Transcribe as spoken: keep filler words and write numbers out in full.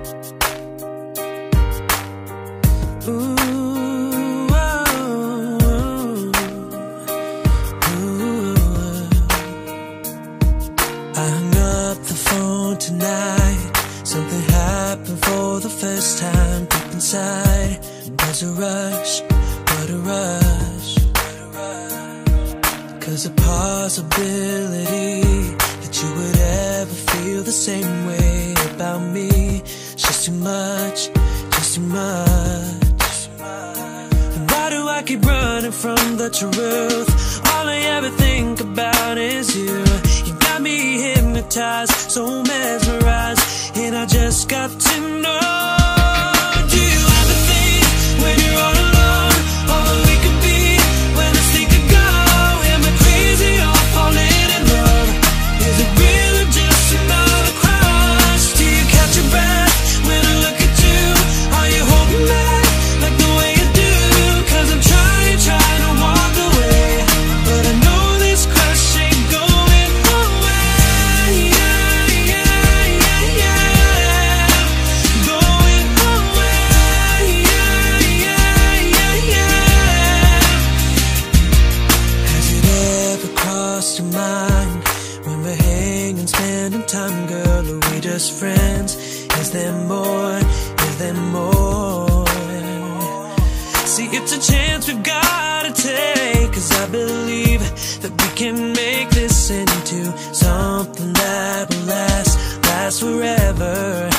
Ooh, oh, ooh. I hung up the phone tonight. Something happened for the first time deep inside. There's a rush, what a rush. Cause the possibility that you would ever feel the same way about me, it's just too much, just too much. Why do I keep running from the truth? All I ever think about is you. You got me hypnotized, so mesmerized, and I just got to know. Do you ever think when you're all alone, all that we could be, when this thing could go? Am I crazy or falling in love? Is it real or just another crush? Do you catch your breath when I look at you? Are you holding back like the way you do? Cause I'm trying, trying to walk away, but I know this crush ain't going away. Yeah, yeah, yeah, yeah. Going away. Yeah, yeah, yeah, yeah. Has it ever crossed your mind, when we're hanging, spending time, girl, are we just friends? Is there more? Is there more? See, it's a chance we've gotta take, cause I believe that we can make this into something that will last, last forever.